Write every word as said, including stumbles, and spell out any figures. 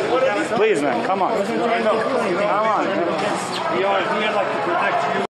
Please, man, come on. Come on. We are here like to protect you.